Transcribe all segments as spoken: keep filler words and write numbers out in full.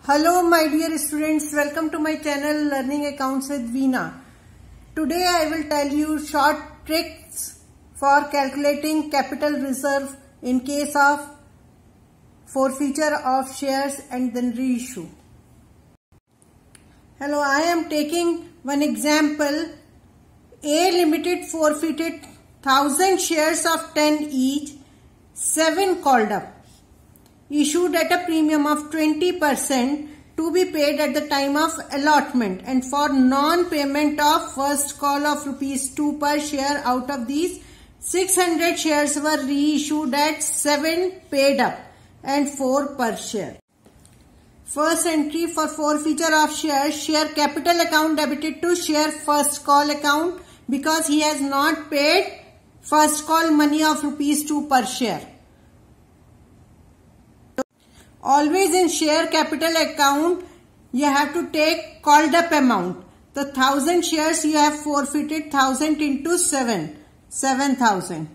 Hello my dear students, welcome to my channel Learning Accounts with Veena. Today I will tell you short tricks for calculating capital reserve in case of forfeiture of shares and then reissue. Hello, I am taking one example. A Limited forfeited one thousand shares of ten each, seven called up, issued at a premium of twenty percent to be paid at the time of allotment, and for non-payment of first call of rupees two per share out of these, six hundred shares were reissued at seven paid up and four per share. First entry for forfeiture of shares, share capital account debited to share first call account because he has not paid first call money of rupees two per share. Always in share capital account, you have to take called up amount. The thousand shares you have forfeited, thousand into seven, seven thousand.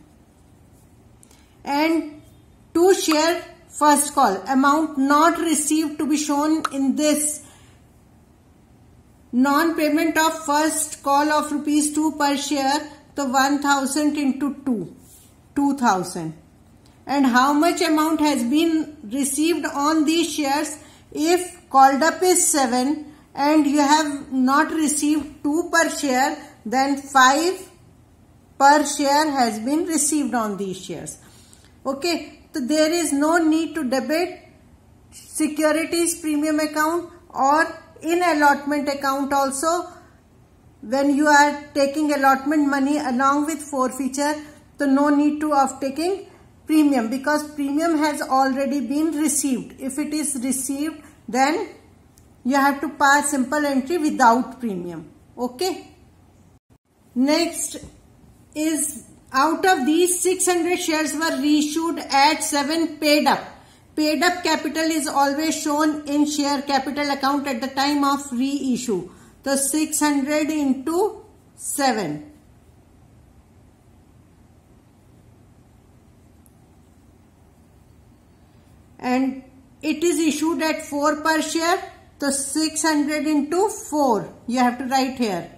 And to share first call, amount not received to be shown in this. Non-payment of first call of rupees two per share, the one thousand into two, two thousand. And how much amount has been received on these shares? If called up is seven and you have not received two per share, then five per share has been received on these shares. Okay, so there is no need to debit securities premium account or in allotment account also. When you are taking allotment money along with forfeiture, so no need to of taking premium because premium has already been received. If it is received, then you have to pass simple entry without premium. Okay. Next is out of these six hundred shares were reissued at seven paid up. Paid up capital is always shown in share capital account at the time of reissue. So six hundred into seven. And it is issued at four per share. So six hundred into four. You have to write here.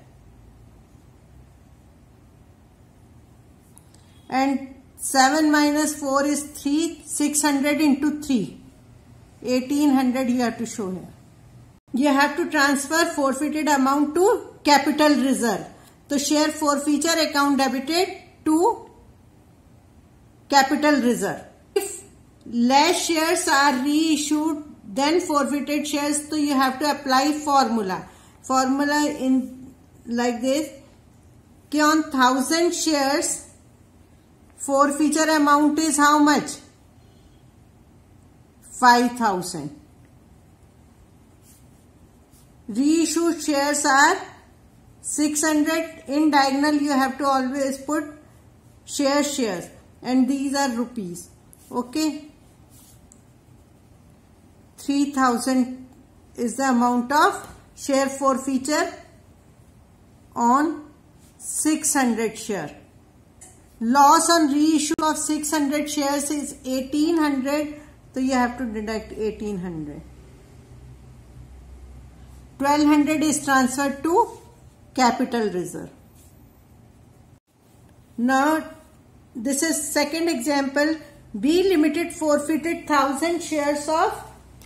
And seven minus four is three. six hundred into three. eighteen hundred you have to show here. You have to transfer forfeited amount to capital reserve. So share forfeiture account debited to capital reserve. If less shares are reissued than forfeited shares, so you have to apply formula. Formula in like this. कि on thousand shares, forfeiture amount is how much? five thousand. Reissued shares are six hundred. In diagonal you have to always put share shares, and these are rupees. Okay. three thousand is the amount of share forfeiture on six hundred share. Loss on reissue of six hundred shares is eighteen hundred. So you have to deduct eighteen hundred. twelve hundred is transferred to capital reserve. Now this is second example. B Limited forfeited one thousand shares of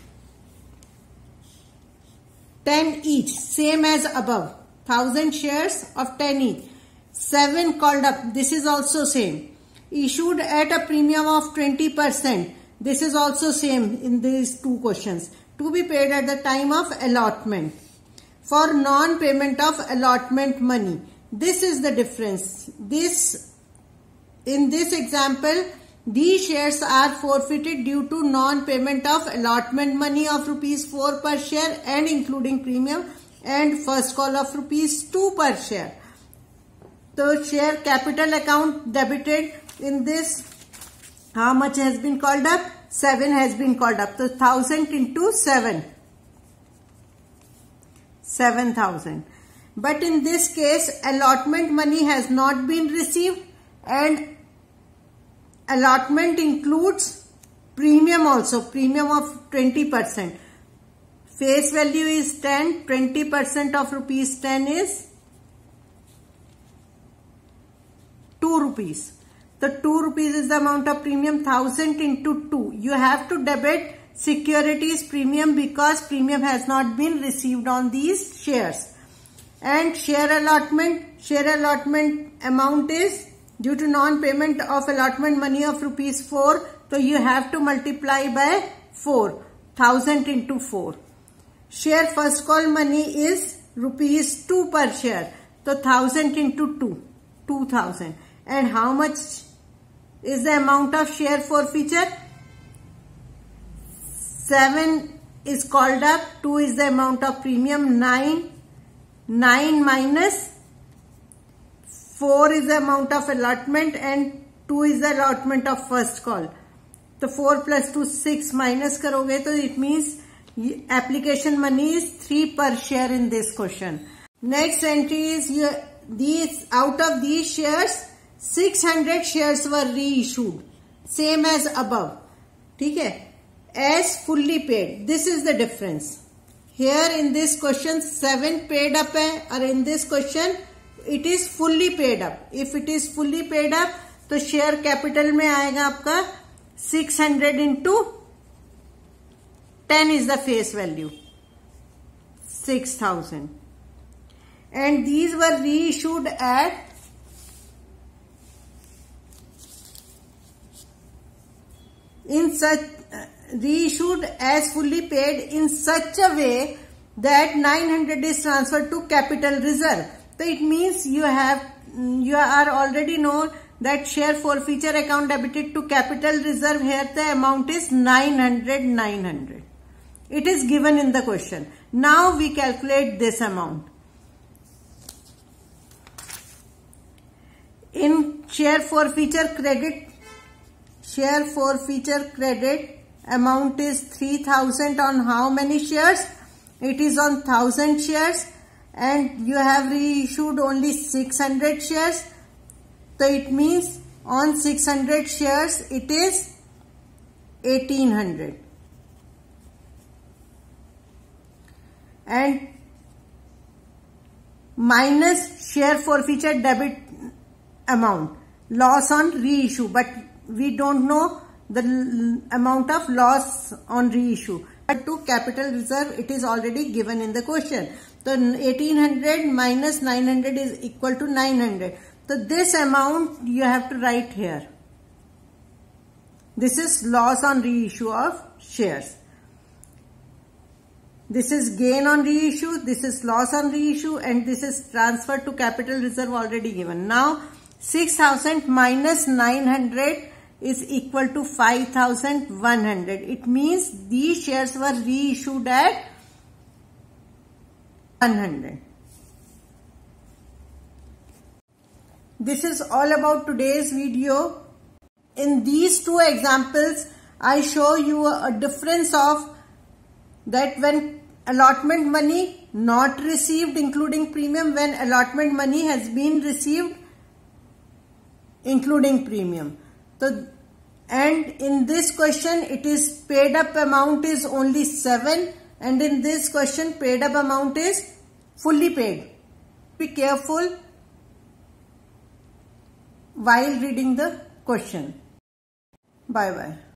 ten each, same as above. one thousand shares of ten each. seven called up. This is also same. Issued at a premium of twenty percent. This is also same in these two questions. To be paid at the time of allotment. For non-payment of allotment money. This is the difference. This, in this example, these shares are forfeited due to non-payment of allotment money of rupees four per share and including premium, and first call of rupees two per share. So share capital account debited in this, how much has been called up? seven has been called up. So one thousand into seven. seven thousand. But in this case, allotment money has not been received, and allotment includes premium also, premium of twenty percent. face value is ten, twenty percent of rupees ten is two rupees. The two rupees is the amount of premium, one thousand into two. You have to debit securities premium because premium has not been received on these shares. And share allotment, share allotment amount is due to non-payment of allotment money of rupees four. So you have to multiply by four, one thousand into four. Share first call money is rupees two per share. So one thousand into two, two thousand. And how much is the amount of share forfeiture? seven is called up, two is the amount of premium, nine, nine minus four is the amount of allotment and two is the allotment of first call. So four plus two, six minus karoge, so it means application money is three per share in this question. Next entry is your, these, out of these shares, six hundred shares were reissued, same as above. Okay? As fully paid. This is the difference. Here in this question seven paid up hai, or in this question it is fully paid up. If it is fully paid up, तो share capital में आएगा आपका six hundred into ten is the face value, six thousand. And these were reissued at in such uh, reissued as fully paid in such a way that nine hundred is transferred to capital reserve. So it means you have you are already known that share forfeiture account debited to capital reserve. Here the amount is nine hundred, nine hundred. It is given in the question. Now we calculate this amount. In share forfeiture credit, share forfeiture credit amount is three thousand on how many shares? It is on one thousand shares and you have reissued only six hundred shares. So it means on six hundred shares it is eighteen hundred. And minus share forfeiture debit amount, loss on reissue, but we don't know the amount of loss on reissue. But to capital reserve, it is already given in the question. So eighteen hundred minus nine hundred is equal to nine hundred. So this amount you have to write here. This is loss on reissue of shares. This is gain on reissue, this is loss on reissue, and this is transfer to capital reserve already given. Now six thousand minus nine hundred is equal to five thousand one hundred. It means these shares were reissued at one hundred. This is all about today's video. In these two examples, I show you a difference of that when allotment money not received including premium, when allotment money has been received including premium. So, and in this question it is paid up amount is only seven, and in this question paid up amount is fully paid. Be careful while reading the question. Bye bye.